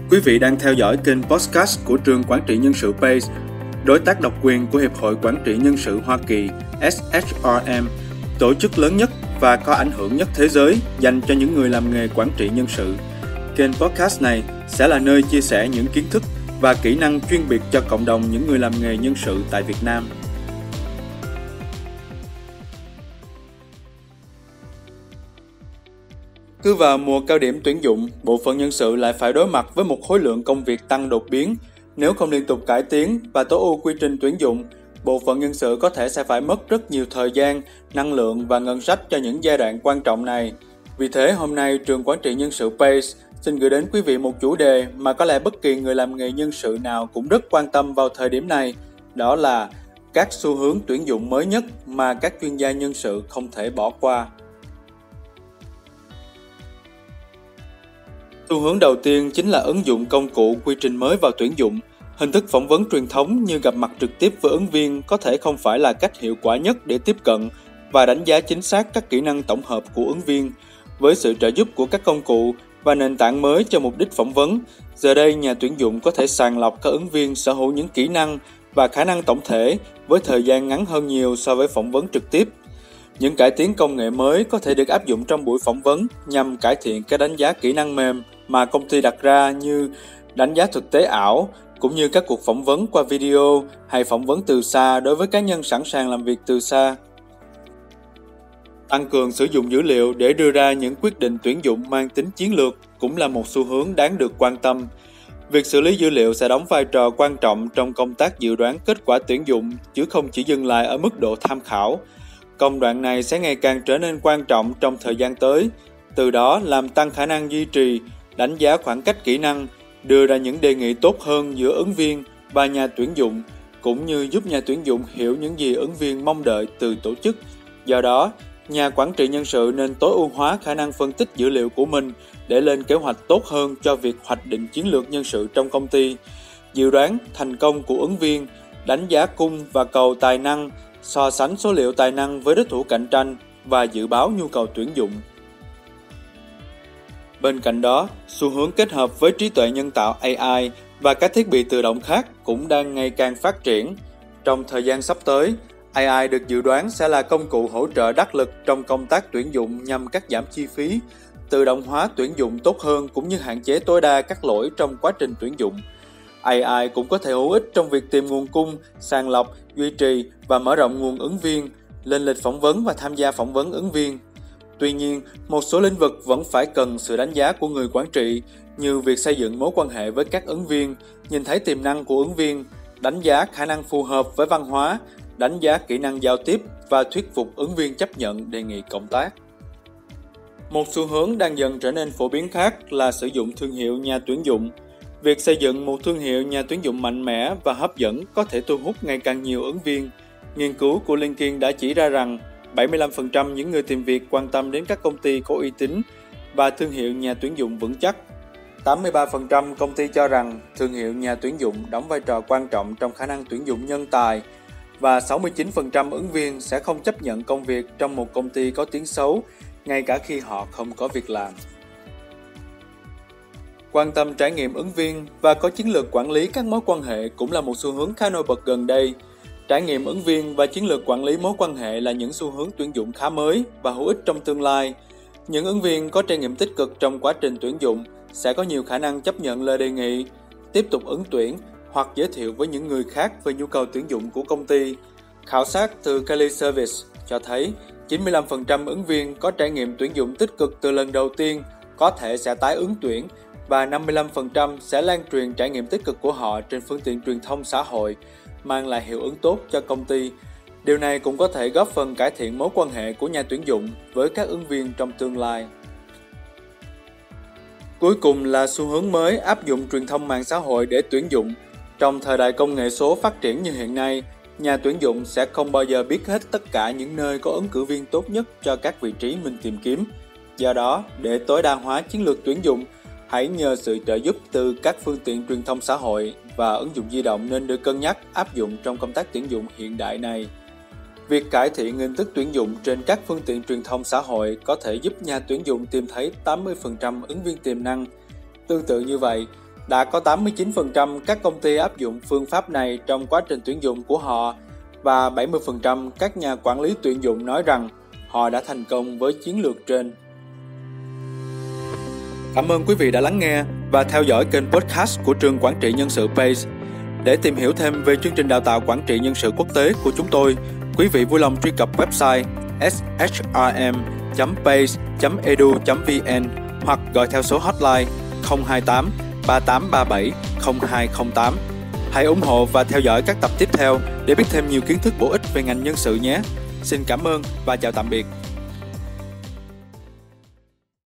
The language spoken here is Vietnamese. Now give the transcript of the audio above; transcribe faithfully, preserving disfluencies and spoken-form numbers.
Quý vị đang theo dõi kênh podcast của trường Quản trị Nhân sự Pace, đối tác độc quyền của Hiệp hội Quản trị Nhân sự Hoa Kỳ S H R M, tổ chức lớn nhất và có ảnh hưởng nhất thế giới dành cho những người làm nghề quản trị nhân sự. Kênh podcast này sẽ là nơi chia sẻ những kiến thức và kỹ năng chuyên biệt cho cộng đồng những người làm nghề nhân sự tại Việt Nam. Cứ vào mùa cao điểm tuyển dụng, bộ phận nhân sự lại phải đối mặt với một khối lượng công việc tăng đột biến. Nếu không liên tục cải tiến và tối ưu quy trình tuyển dụng, bộ phận nhân sự có thể sẽ phải mất rất nhiều thời gian, năng lượng và ngân sách cho những giai đoạn quan trọng này. Vì thế, hôm nay trường Quản trị Nhân sự Pace xin gửi đến quý vị một chủ đề mà có lẽ bất kỳ người làm nghề nhân sự nào cũng rất quan tâm vào thời điểm này, đó là các xu hướng tuyển dụng mới nhất mà các chuyên gia nhân sự không thể bỏ qua. Xu hướng đầu tiên chính là ứng dụng công cụ quy trình mới vào tuyển dụng. Hình thức phỏng vấn truyền thống như gặp mặt trực tiếp với ứng viên có thể không phải là cách hiệu quả nhất để tiếp cận và đánh giá chính xác các kỹ năng tổng hợp của ứng viên. Với sự trợ giúp của các công cụ và nền tảng mới cho mục đích phỏng vấn, giờ đây nhà tuyển dụng có thể sàng lọc các ứng viên sở hữu những kỹ năng và khả năng tổng thể với thời gian ngắn hơn nhiều so với phỏng vấn trực tiếp. Những cải tiến công nghệ mới có thể được áp dụng trong buổi phỏng vấn nhằm cải thiện các đánh giá kỹ năng mềm mà công ty đặt ra như đánh giá thực tế ảo, cũng như các cuộc phỏng vấn qua video hay phỏng vấn từ xa đối với cá nhân sẵn sàng làm việc từ xa. Tăng cường sử dụng dữ liệu để đưa ra những quyết định tuyển dụng mang tính chiến lược cũng là một xu hướng đáng được quan tâm. Việc xử lý dữ liệu sẽ đóng vai trò quan trọng trong công tác dự đoán kết quả tuyển dụng, chứ không chỉ dừng lại ở mức độ tham khảo. Công đoạn này sẽ ngày càng trở nên quan trọng trong thời gian tới, từ đó làm tăng khả năng duy trì, đánh giá khoảng cách kỹ năng, đưa ra những đề nghị tốt hơn giữa ứng viên và nhà tuyển dụng, cũng như giúp nhà tuyển dụng hiểu những gì ứng viên mong đợi từ tổ chức. Do đó, nhà quản trị nhân sự nên tối ưu hóa khả năng phân tích dữ liệu của mình để lên kế hoạch tốt hơn cho việc hoạch định chiến lược nhân sự trong công ty, dự đoán thành công của ứng viên, đánh giá cung và cầu tài năng, so sánh số liệu tài năng với đối thủ cạnh tranh và dự báo nhu cầu tuyển dụng. Bên cạnh đó, xu hướng kết hợp với trí tuệ nhân tạo A I và các thiết bị tự động khác cũng đang ngày càng phát triển. Trong thời gian sắp tới, A I được dự đoán sẽ là công cụ hỗ trợ đắc lực trong công tác tuyển dụng nhằm cắt giảm chi phí, tự động hóa tuyển dụng tốt hơn cũng như hạn chế tối đa các lỗi trong quá trình tuyển dụng. A I cũng có thể hữu ích trong việc tìm nguồn cung, sàng lọc, duy trì và mở rộng nguồn ứng viên, lên lịch phỏng vấn và tham gia phỏng vấn ứng viên. Tuy nhiên, một số lĩnh vực vẫn phải cần sự đánh giá của người quản trị, như việc xây dựng mối quan hệ với các ứng viên, nhìn thấy tiềm năng của ứng viên, đánh giá khả năng phù hợp với văn hóa, đánh giá kỹ năng giao tiếp và thuyết phục ứng viên chấp nhận đề nghị cộng tác. Một xu hướng đang dần trở nên phổ biến khác là sử dụng thương hiệu nhà tuyển dụng. Việc xây dựng một thương hiệu nhà tuyển dụng mạnh mẽ và hấp dẫn có thể thu hút ngày càng nhiều ứng viên. Nghiên cứu của LinkedIn đã chỉ ra rằng bảy mươi lăm phần trăm những người tìm việc quan tâm đến các công ty có uy tín và thương hiệu nhà tuyển dụng vững chắc. tám mươi ba phần trăm công ty cho rằng thương hiệu nhà tuyển dụng đóng vai trò quan trọng trong khả năng tuyển dụng nhân tài và sáu mươi chín phần trăm ứng viên sẽ không chấp nhận công việc trong một công ty có tiếng xấu, ngay cả khi họ không có việc làm. Quan tâm trải nghiệm ứng viên và có chiến lược quản lý các mối quan hệ cũng là một xu hướng khá nổi bật gần đây. Trải nghiệm ứng viên và chiến lược quản lý mối quan hệ là những xu hướng tuyển dụng khá mới và hữu ích trong tương lai. Những ứng viên có trải nghiệm tích cực trong quá trình tuyển dụng sẽ có nhiều khả năng chấp nhận lời đề nghị, tiếp tục ứng tuyển hoặc giới thiệu với những người khác về nhu cầu tuyển dụng của công ty. Khảo sát từ Kelly Service cho thấy chín mươi lăm phần trăm ứng viên có trải nghiệm tuyển dụng tích cực từ lần đầu tiên có thể sẽ tái ứng tuyển và năm mươi lăm phần trăm sẽ lan truyền trải nghiệm tích cực của họ trên phương tiện truyền thông xã hội, mang lại hiệu ứng tốt cho công ty. Điều này cũng có thể góp phần cải thiện mối quan hệ của nhà tuyển dụng với các ứng viên trong tương lai. Cuối cùng là xu hướng mới áp dụng truyền thông mạng xã hội để tuyển dụng. Trong thời đại công nghệ số phát triển như hiện nay, nhà tuyển dụng sẽ không bao giờ biết hết tất cả những nơi có ứng cử viên tốt nhất cho các vị trí mình tìm kiếm. Do đó, để tối đa hóa chiến lược tuyển dụng, hãy nhờ sự trợ giúp từ các phương tiện truyền thông xã hội và ứng dụng di động nên được cân nhắc áp dụng trong công tác tuyển dụng hiện đại này. Việc cải thiện hình thức tuyển dụng trên các phương tiện truyền thông xã hội có thể giúp nhà tuyển dụng tìm thấy tám mươi phần trăm ứng viên tiềm năng. Tương tự như vậy, đã có tám mươi chín phần trăm các công ty áp dụng phương pháp này trong quá trình tuyển dụng của họ và bảy mươi phần trăm các nhà quản lý tuyển dụng nói rằng họ đã thành công với chiến lược trên. Cảm ơn quý vị đã lắng nghe và theo dõi kênh podcast của trường Quản trị Nhân sự PACE. Để tìm hiểu thêm về chương trình đào tạo quản trị nhân sự quốc tế của chúng tôi, quý vị vui lòng truy cập website s h r m chấm pace chấm e d u chấm v n hoặc gọi theo số hotline không hai tám ba tám ba bảy không hai không tám. Hãy ủng hộ và theo dõi các tập tiếp theo để biết thêm nhiều kiến thức bổ ích về ngành nhân sự nhé. Xin cảm ơn và chào tạm biệt.